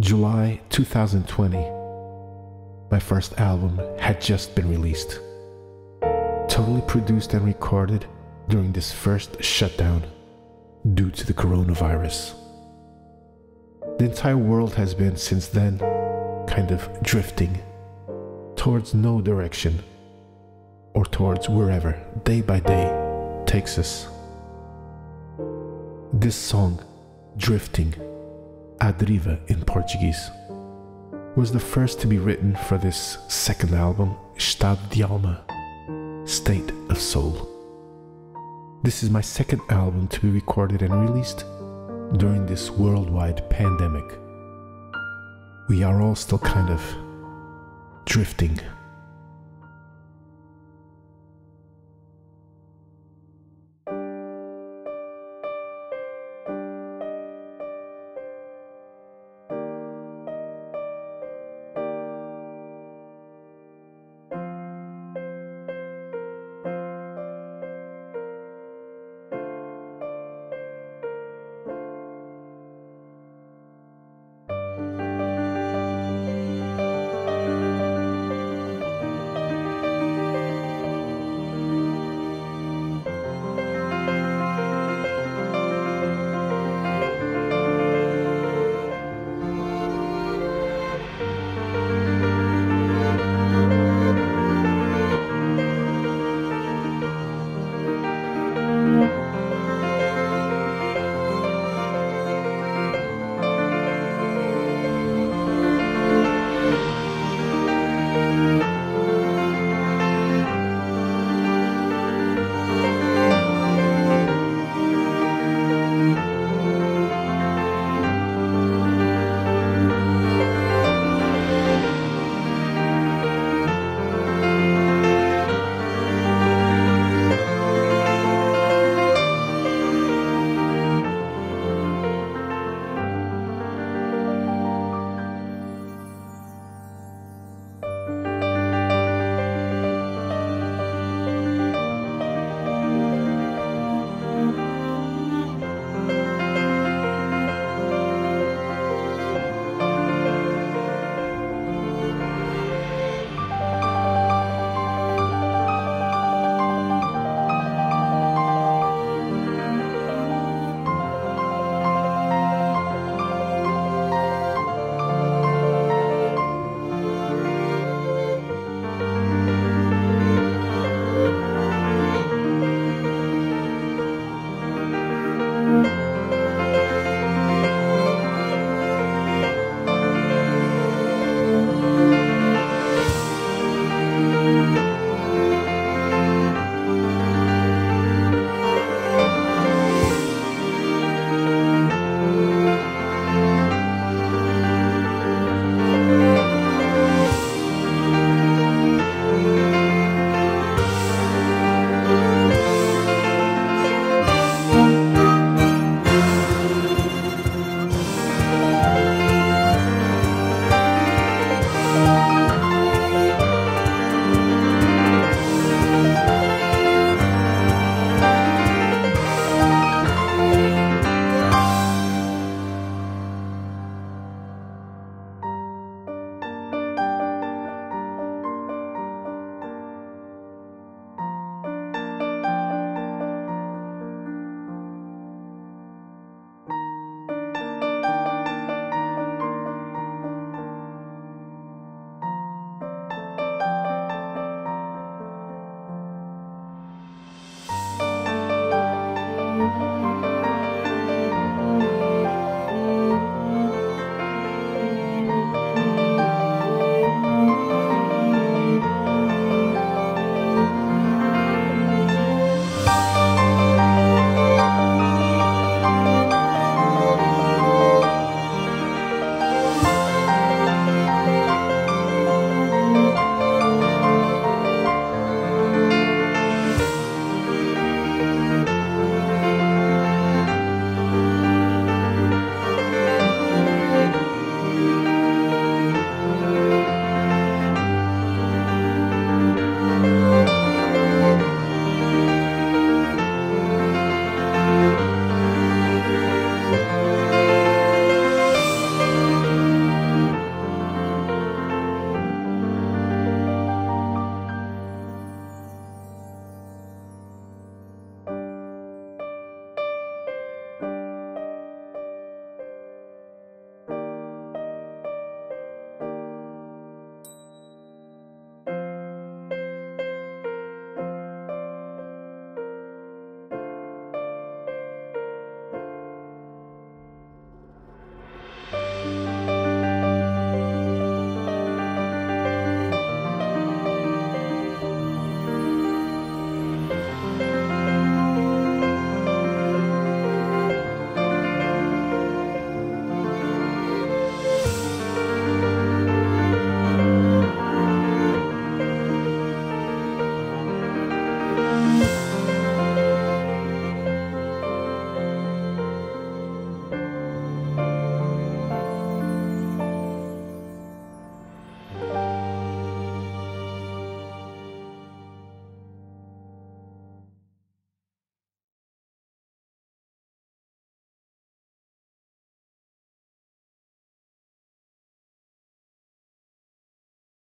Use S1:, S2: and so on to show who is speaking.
S1: July 2020, my first album had just been released. Totally produced and recorded during this first shutdown due to the coronavirus. The entire world has been since then kind of drifting towards no direction or towards wherever day by day takes us. This song, Drifting, A Deriva in Portuguese, was the first to be written for this second album, Estado de Alma, State of Soul. This is my second album to be recorded and released during this worldwide pandemic. We are all still kind of drifting